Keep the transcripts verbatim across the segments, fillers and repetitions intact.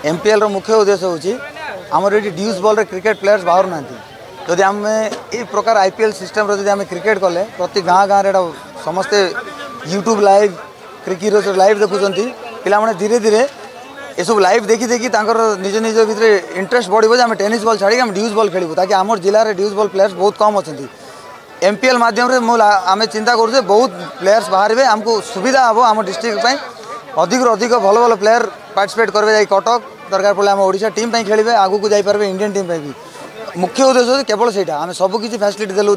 MPL रो मुख्य उद्देश्य होची हमर एटी ड्यूस बॉल रे क्रिकेट प्लेयर्स बाहर नांती जदि आम ए प्रकार आईपीएल सिस्टम रो जदि आम क्रिकेट कले प्रति गाँ गाँव रे समस्ते यूट्यूब लाइव क्रिकेट लाइव देखुंती पिला माने धीरे धीरे ये सब लाइव देखी देखी निज निज भितर इंटरेस्ट बढ़ो आम टेनिस बॉल छाड़ी आम ड्यूस बॉल खेलू ताकि आम जिले में ड्यूस बॉल प्लेयर्स बहुत कम अच्छा एमपीएल माध्यम आम चिंता करुचे बहुत प्लेयर्स बाहर आमको सुविधा हम आम डिस्ट्रिक्ट अधिक अधिक भल भल प्लेयर पार्टिसिपेट करेंगे जाए कटक दरकार पड़े आम ओडिशा टीम खेलेंगे आगू को जापारे इंडियन टीम भी मुख्य उद्देश्य केवल से आम सबकि फैसिलिटी देलु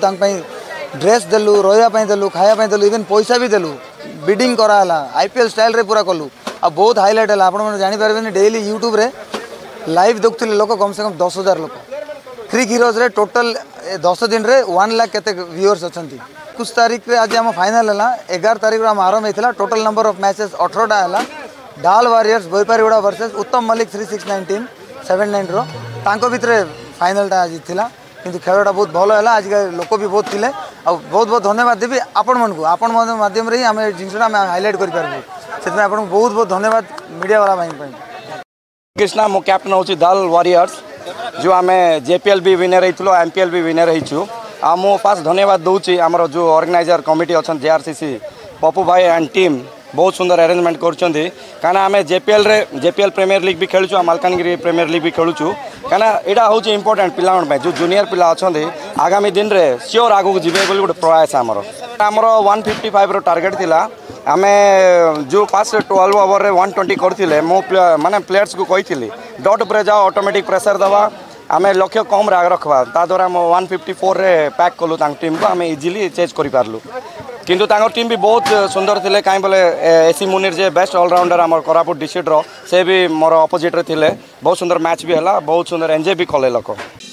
ड्रेस देलु रही देलु खायापी देलु इवेन पैसा भी देलु बिडिंग कराला आईपीएल स्टाइल रे पूरा कलु आ बहुत हाईलाइट है आप जानीपारे डेली यूट्यूब रे लाइव देखुले लोक कम से कम दस हजार लोक क्रिक हीरोज रे टोटल दस दिन रे वन लाख केते व्यूअर्स अच्छा कुछ तारीख रे आज आम फाइनल है एगार तारीख आम आरंभ होता टोटल नंबर ऑफ मैचेस अठारह है डाल warriors Boipariguda versus Uttam Mallik three six nine team seven nine रो भितर फाइनल टा आज थिला किंतु खेलटा बहुत भल है आज लोक भी बहुत थिले आ बहुत बहुत धन्यवाद देवी आपण मन को आपण माध्यम रे आम जिनसा आम हाईलाइट कर पारबो से आपको बहुत बहुत धन्यवाद मीडिया वाला भाई कृष्णा मो कैप्टन हूँ दाल वारियर्स जो आम जेपीएल भी विनर होइतलो एमपीएल भी विनर होइछु आ मो फास्ट धन्यवाद दूची आमर जो ऑर्गेनाइजर कमिटी अच्छा जेआरसीसी पप्पू भाई एंड टीम बहुत सुंदर अरेंजमेंट करुँच कहीं आम जेपीएल रे जेपीएल प्रीमियर लीग भी खेलुँ मालकानगिरी प्रीमियर लीग भी खेलुँ कहीं यहाँ हूँ इंपोर्टेंट पिला जो जूनियर पिला अच्छा आगामी दिन में सियोर आगू जी गोटे प्रयास आमर आमर वन फिफ्टी फाइव रो टार्गेट थिला आम जो फास्ट ट्वेल्व ओवर रे वन ट्वेंटी करते मो माने प्लेयर्स को कही डट उपर जाओ ऑटोमेटिक प्रेशर दवा आम लक्ष्य कम राग रखा ता द्वारा आम वन फिफ्टी फोर रे पैक कलु टीम को आम इजिली चेज कर पार्लु किंतु तांको टीम भी बहुत सुंदर थिले कहीं बोले एसी मुनिर जे बेस्ट ऑलराउंडर आम कोरापुट डिस्ट्रिक्ट रो से भी मोर अपोजिट रे थिले बहुत सुंदर मैच भी है बहुत सुंदर एंजॉय भी कले लोक।